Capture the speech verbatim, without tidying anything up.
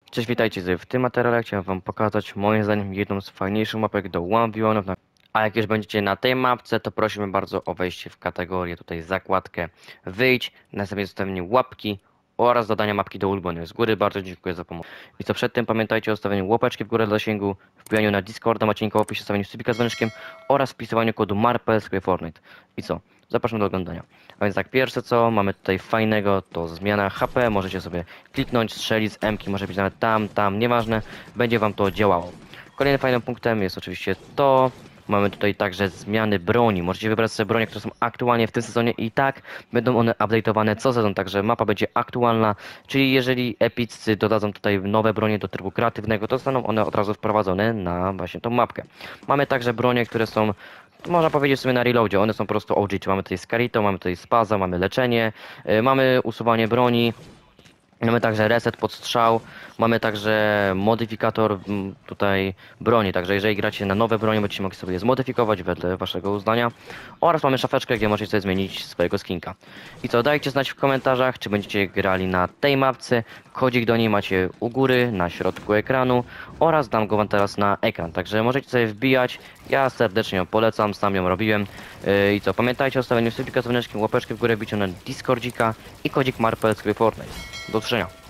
Cześć, witajcie tutaj. W tym materiale chciałem wam pokazać moim zdaniem jedną z fajniejszych mapek do jeden v jeden. A jak już będziecie na tej mapce, to prosimy bardzo o wejście w kategorię, tutaj zakładkę wyjdź, następnie zostawienie łapki oraz dodania mapki do ulubionych. Z góry bardzo dziękuję za pomoc. I co przed tym pamiętajcie o stawieniu łapeczki w górę dla zasięgu, wbijaniu na Discorda, macie link w opisie, stawieniu subika z dzwoneczkiem oraz wpisywaniu kodu marpel w Fortnite. I co? Zapraszam do oglądania. A więc tak, pierwsze co mamy tutaj fajnego to zmiana H P, możecie sobie kliknąć, strzelić z M-ki, może być nawet tam, tam, nieważne, będzie wam to działało. Kolejnym fajnym punktem jest oczywiście to, mamy tutaj także zmiany broni, możecie wybrać sobie bronie, które są aktualnie w tym sezonie i tak będą one update'owane co sezon, także mapa będzie aktualna, czyli jeżeli epiccy dodadzą tutaj nowe bronie do trybu kreatywnego, to zostaną one od razu wprowadzone na właśnie tą mapkę. Mamy także bronie, które są, można powiedzieć sobie na reloadzie, one są po prostu O G, czyli mamy tutaj Scarito, mamy tutaj Spaza, mamy leczenie, yy, mamy usuwanie broni, mamy także reset pod strzał, mamy także modyfikator mm, tutaj broni, także jeżeli gracie na nowe bronie, będziecie mogli sobie je zmodyfikować wedle waszego uznania. Oraz mamy szafeczkę, gdzie możecie sobie zmienić swojego skinka. I co, dajcie znać w komentarzach, czy będziecie grali na tej mapce. Kodzik do niej macie u góry, na środku ekranu oraz dam go wam teraz na ekran, także możecie sobie wbijać. Ja serdecznie ją polecam, sam ją robiłem. Yy, I co, pamiętajcie o stawieniu subika z dzwoneczkiem, łapeczki w górę, biciu na Discordzika i kodzik marpel z Fortnite. Do usłyszenia.